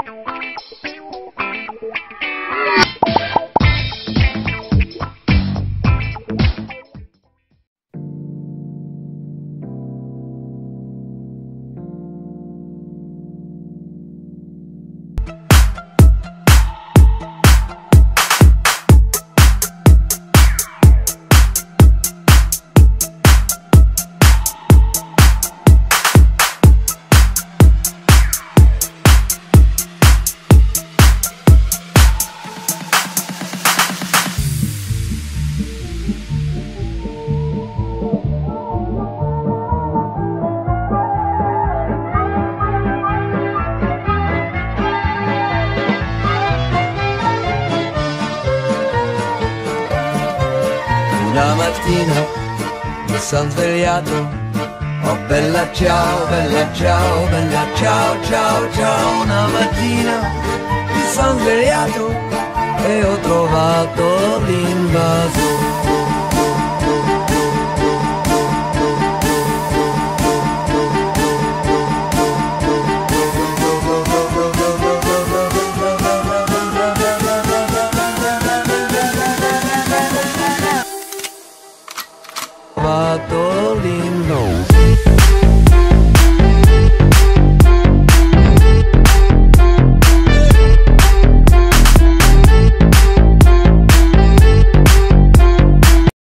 Una mattina mi son svegliato, oh bella ciao, bella ciao, bella ciao, ciao, ciao. Una mattina mi son svegliato e ho trovato l'invasore.